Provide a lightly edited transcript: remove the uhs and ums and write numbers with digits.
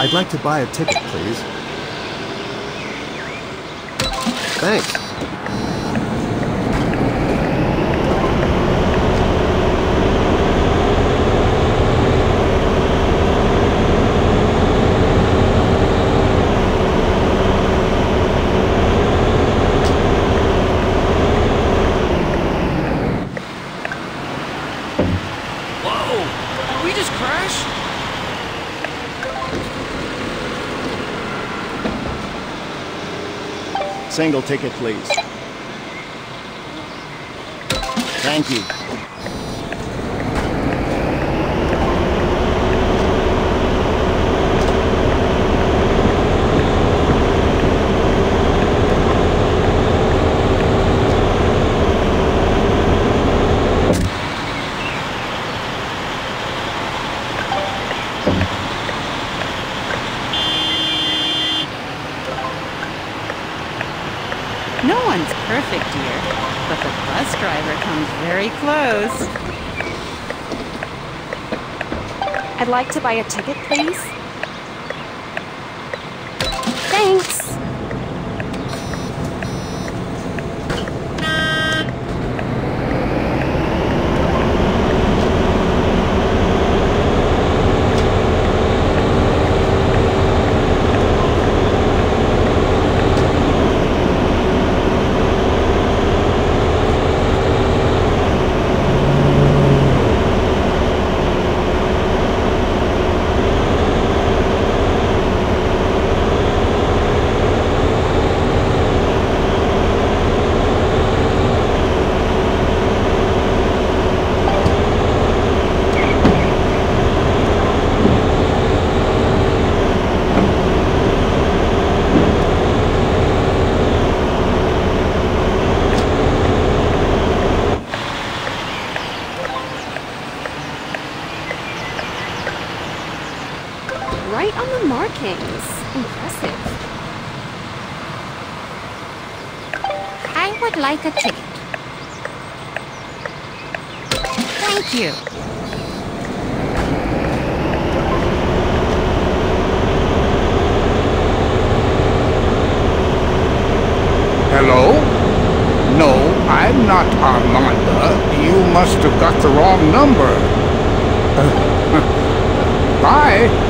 I'd like to buy a ticket, please. Thanks. Single ticket, please. Thank you. No one's perfect here, but the bus driver comes very close. I'd like to buy a ticket, please. Thanks. Right on the markings. Impressive. I would like a ticket. Thank you. Hello? No, I'm not Armanda. You must have got the wrong number. Bye.